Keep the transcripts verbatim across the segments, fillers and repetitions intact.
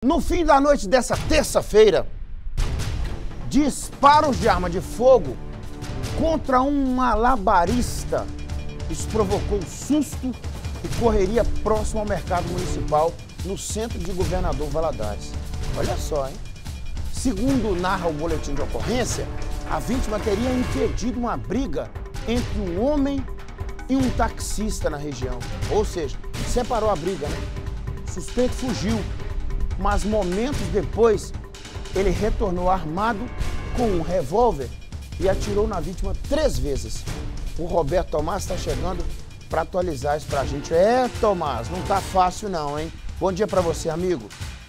No fim da noite dessa terça-feira, disparos de arma de fogo contra um malabarista. Isso provocou susto e correria próximo ao mercado municipal no centro de Governador Valadares. Olha só, hein? Segundo narra o boletim de ocorrência, a vítima teria impedido uma briga entre um homem e um taxista na região. Ou seja, separou a briga, né? O suspeito fugiu, mas momentos depois ele retornou armado com um revólver e atirou na vítima três vezes. O Roberto Tomás está chegando para atualizar isso para a gente. É, Tomás, não tá fácil não, hein? Bom dia para você, amigo.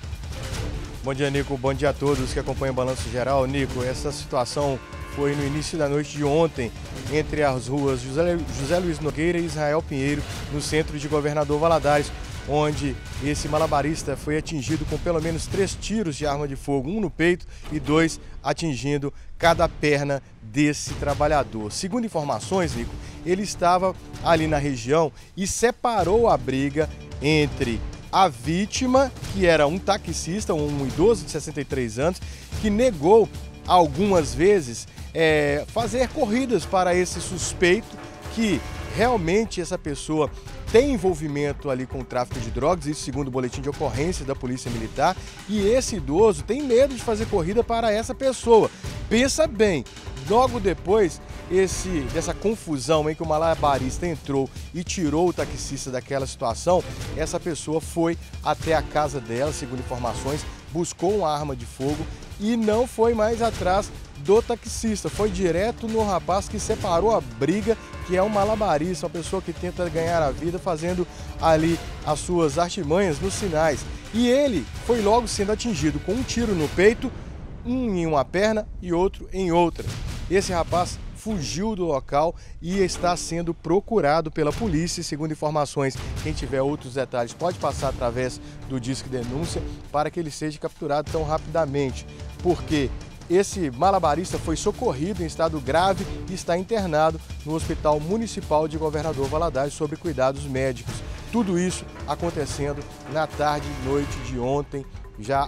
Bom dia, Nico. Bom dia a todos que acompanham o Balanço Geral. Nico, essa situação foi no início da noite de ontem, entre as ruas José, José Luiz Nogueira e Israel Pinheiro, no centro de Governador Valadares, onde esse malabarista foi atingido com pelo menos três tiros de arma de fogo, um no peito e dois atingindo cada perna desse trabalhador. Segundo informações, Nico, ele estava ali na região e separou a briga entre a vítima, que era um taxista, um idoso de sessenta e três anos, que negou algumas vezes é, fazer corridas para esse suspeito, que realmente essa pessoa tem envolvimento ali com o tráfico de drogas, isso segundo o boletim de ocorrência da Polícia Militar, e esse idoso tem medo de fazer corrida para essa pessoa. Pensa bem, logo depois esse, dessa confusão em que o malabarista entrou e tirou o taxista daquela situação, essa pessoa foi até a casa dela, segundo informações, buscou uma arma de fogo e não foi mais atrás do taxista, foi direto no rapaz que separou a briga, que é um malabarista, uma pessoa que tenta ganhar a vida fazendo ali as suas artimanhas nos sinais. E ele foi logo sendo atingido com um tiro no peito, um em uma perna e outro em outra. Esse rapaz fugiu do local e está sendo procurado pela polícia. Segundo informações, quem tiver outros detalhes pode passar através do Disque Denúncia para que ele seja capturado tão rapidamente, porque esse malabarista foi socorrido em estado grave e está internado no Hospital Municipal de Governador Valadares sob cuidados médicos. Tudo isso acontecendo na tarde e noite de ontem, já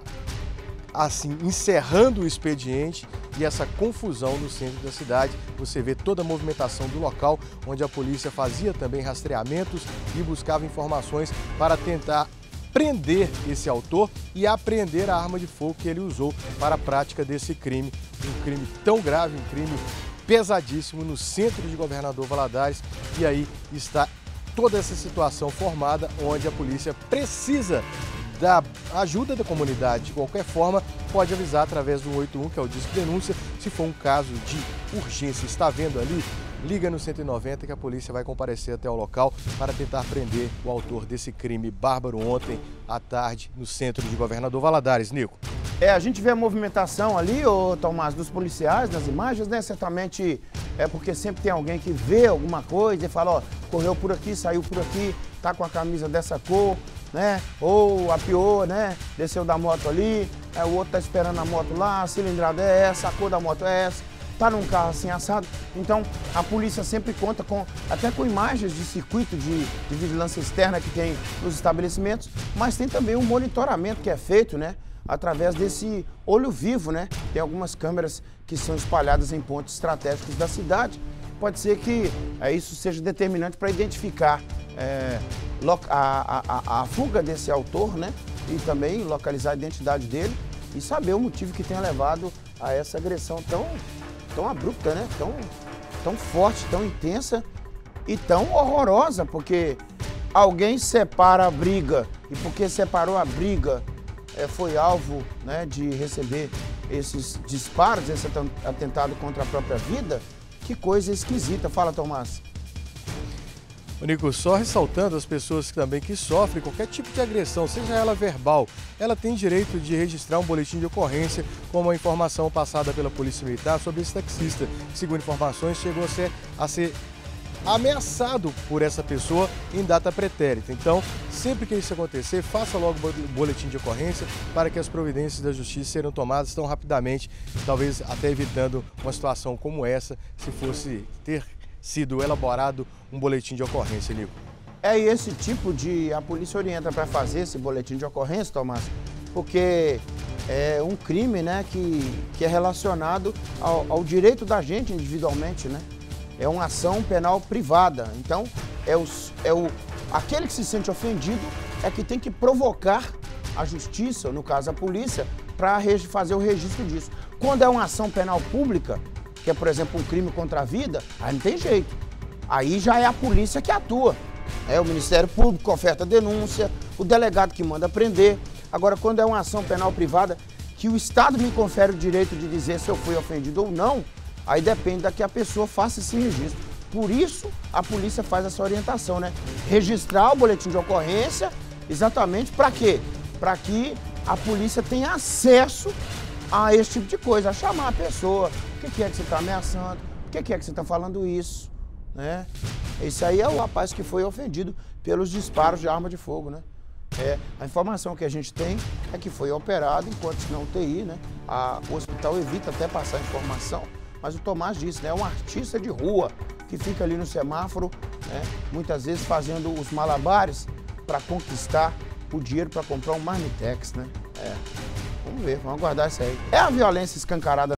assim encerrando o expediente e essa confusão no centro da cidade. Você vê toda a movimentação do local, onde a polícia fazia também rastreamentos e buscava informações para tentar prender esse autor e apreender a arma de fogo que ele usou para a prática desse crime. Um crime tão grave, um crime pesadíssimo no centro de Governador Valadares. E aí está toda essa situação formada, onde a polícia precisa da ajuda da comunidade. De qualquer forma, pode avisar através do oito um, que é o Disque Denúncia, se for um caso de urgência. Está vendo ali? Liga no cento e noventa que a polícia vai comparecer até o local para tentar prender o autor desse crime bárbaro ontem à tarde no centro de Governador Valadares. Nico. É, a gente vê a movimentação ali, ô Tomás, dos policiais, nas imagens, né? Certamente é porque sempre tem alguém que vê alguma coisa e fala, ó, correu por aqui, saiu por aqui, tá com a camisa dessa cor, né? Ou apiou, né? Desceu da moto ali, é, o outro tá esperando a moto lá, a cilindrada é essa, a cor da moto é essa, tá num carro assim assado. Então a polícia sempre conta com, até com imagens de circuito de, de vigilância externa que tem nos estabelecimentos, mas tem também um monitoramento que é feito, né? Através desse olho vivo, né? Tem algumas câmeras que são espalhadas em pontos estratégicos da cidade. Pode ser que é, isso seja determinante para identificar é, a, a, a fuga desse autor, né? E também localizar a identidade dele e saber o motivo que tenha levado a essa agressão tão, tão abrupta, né? Tão, tão forte, tão intensa e tão horrorosa, porque alguém separa a briga e porque separou a briga é, foi alvo, né, de receber esses disparos, esse atentado contra a própria vida. Que coisa esquisita. Fala, Tomás. O Nico, só ressaltando as pessoas também que sofrem qualquer tipo de agressão, seja ela verbal, ela tem direito de registrar um boletim de ocorrência como a informação passada pela Polícia Militar sobre esse taxista. Segundo informações, chegou a ser, a ser ameaçado por essa pessoa em data pretérita. Então, sempre que isso acontecer, faça logo o boletim de ocorrência para que as providências da justiça sejam tomadas tão rapidamente, talvez até evitando uma situação como essa, se fosse ter sido elaborado um boletim de ocorrência, Nico. É esse tipo de... A polícia orienta para fazer esse boletim de ocorrência, Tomás, porque é um crime, né, que, que é relacionado ao, ao direito da gente individualmente, né? É uma ação penal privada. Então, é, os, é o, aquele que se sente ofendido é que tem que provocar a justiça, no caso a polícia, para fazer o registro disso. Quando é uma ação penal pública, que é, por exemplo, um crime contra a vida, aí não tem jeito. Aí já é a polícia que atua. É o Ministério Público, oferta denúncia, o delegado que manda prender. Agora, quando é uma ação penal privada, que o Estado me confere o direito de dizer se eu fui ofendido ou não, aí depende da que a pessoa faça esse registro. Por isso, a polícia faz essa orientação, né? Registrar o boletim de ocorrência, exatamente para quê? Para que a polícia tenha acesso a esse tipo de coisa, a chamar a pessoa. Por que é que você está ameaçando? Por que é que você está falando isso? Né? Esse aí é o rapaz que foi ofendido pelos disparos de arma de fogo, né? É, a informação que a gente tem é que foi operado enquanto não U T I, né? A, o hospital evita até passar informação, mas o Tomás disse, né? É um artista de rua que fica ali no semáforo, né? Muitas vezes fazendo os malabares para conquistar o dinheiro para comprar um marmitex, né? É. Vamos ver, vamos aguardar isso aí. É a violência escancarada